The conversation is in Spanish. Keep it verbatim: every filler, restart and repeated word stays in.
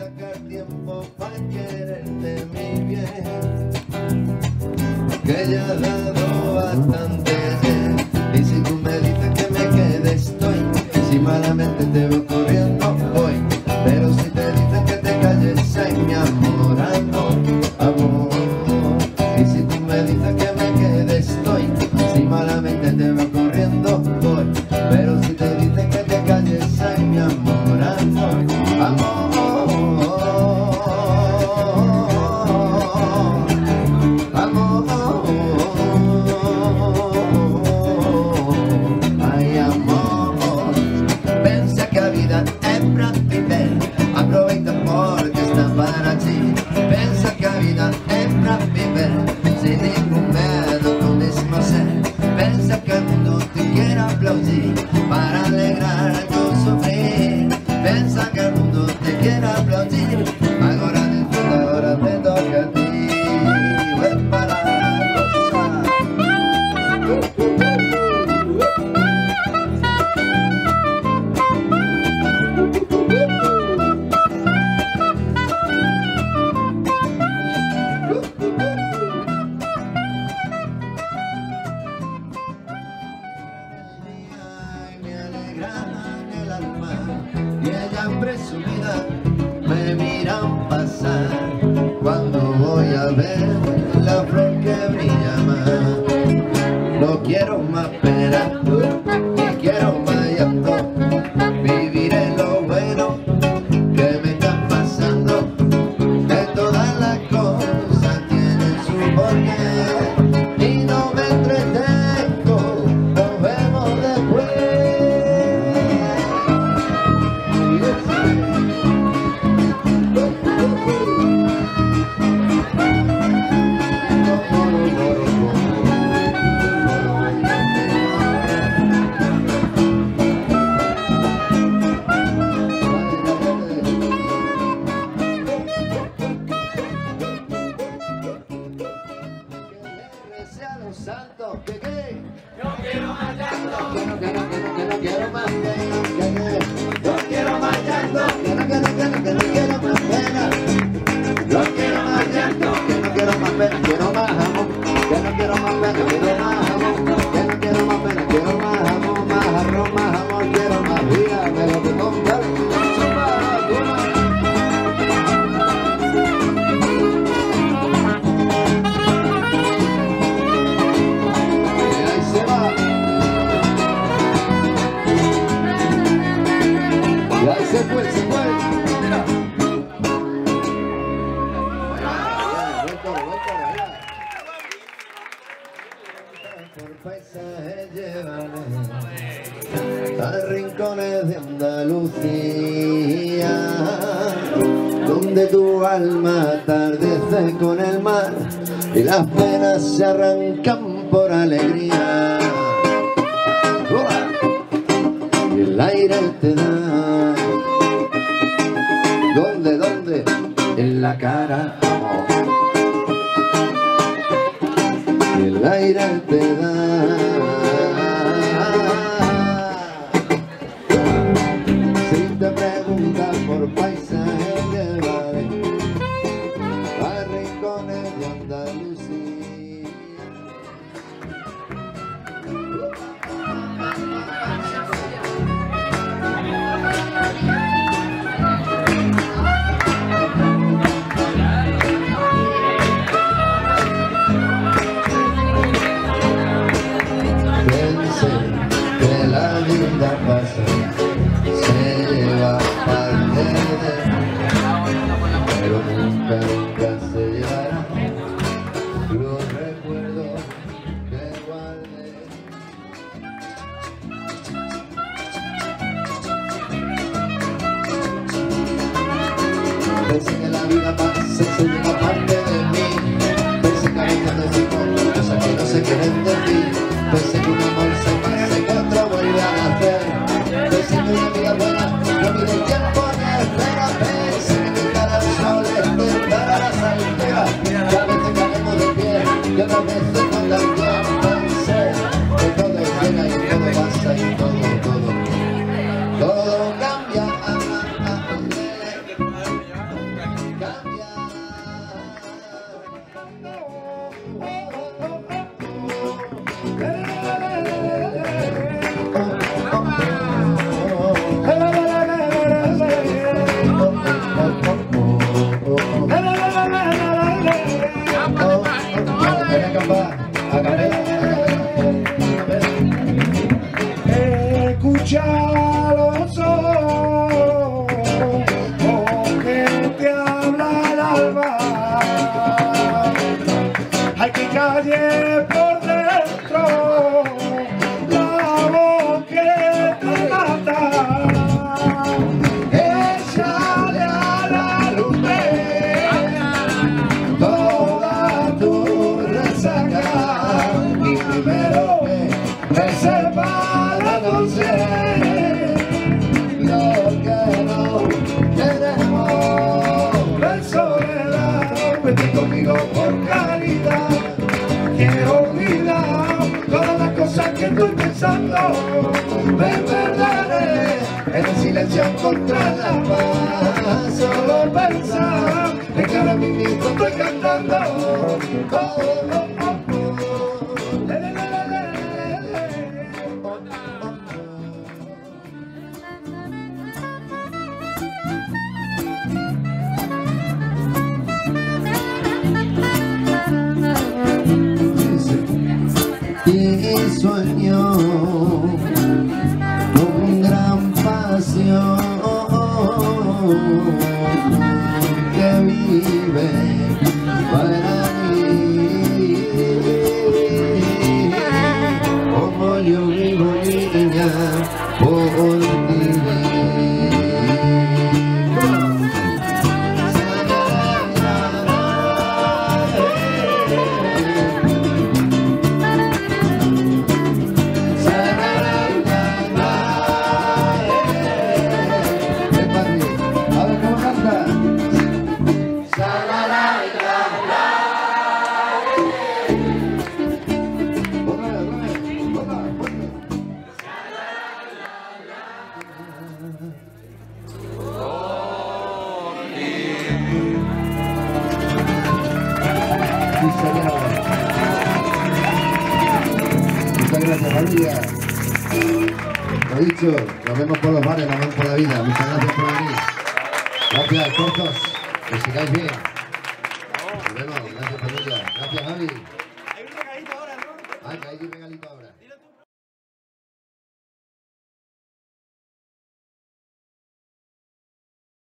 sacar tiempo para quererte, mi bien, que ya he dado bastante bien. Y si tú me dices que me quede, estoy. Si malamente te veo corriendo, voy. Pero si te dicen que te calles, ay, mi amor, amor, amor. Y si tú me dices que me quede, estoy. Si malamente te veo corriendo, voy. Pero si te dicen que te calles, ay, mi amor, amor, amor. Para alegrar tu sufrir, pensa que el mundo te quiere aplaudir. Ahora disfruta, ahora te toca a ti. Ven para gozar. Y ellas presumidas me miran pasar cuando voy a ver la flor que brilla más. No quiero más pena, ni quiero más llanto. Viviré lo bueno que me está pasando. Que todas las cosas tienen su porqué y no me entretengo. Nos vemos después. Santo, que qué, no quiero más llanto, que no, que no, que no, que no quiero más pena, que no quiero más llanto, que no, que no, que no, que no quiero más pena, no quiero más llanto, que no quiero más pena, quiero más amor, que no quiero más pena, quiero más amor, que no quiero más pena, quiero más amor, más arroz, más amor, quiero más vida, me lo que toca, se fue, se fue. Por paisajes llevaré a rincones de Andalucía, donde tu alma atardece con el mar y las penas se arrancan por alegría. Y el aire te da, ¿dónde, dónde? En la cara, amor. Y el aire te da. Si te preguntas por paisajes llevaré a rincones de Andalucía. Que la vida pasa, se lleva parte de mí, pero nunca, nunca se llevará los recuerdos que guardé. Pensé que la vida pasa, se lleva parte de mí, pensé que a veces decimos cosas que no se quieren decir. Pensé que un amor se pasa y que otro vuelve a nacer. Pensé que una vida buena no mide el tiempo ni espera. Pensé que nunca el sol estará la salida. Que a veces caemos de pie y otras veces no también. Pensé que todo llega y todo pasa y todo, todo, todo cambia. Ah, ah, ah, me sepa la noche, lo que no tenemos en soledad. Vete conmigo por caridad, quiero olvidar todas las cosas que estoy pensando. Me perderé en el silencio contra la paz, solo pensar en que ahora mismo estoy cantando. Oh, oh, oh, oh. Le, le, le, le, le, le. Oh, oh, oh. Y sueño con gran pasión que vive para mí, como yo vivo, niña, por ti. Muchas gracias, familia. Lo dicho, nos vemos por los bares, nos vemos por la vida. Muchas gracias por venir. Gracias, cortos. Que sigáis bien. Nos vemos. Gracias, familia. Gracias, Javi. Hay un regalito ahora, ¿no? Ah, que hay un regalito ahora.